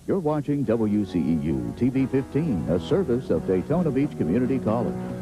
You're watching WCEU TV 15, a service of Daytona Beach Community College.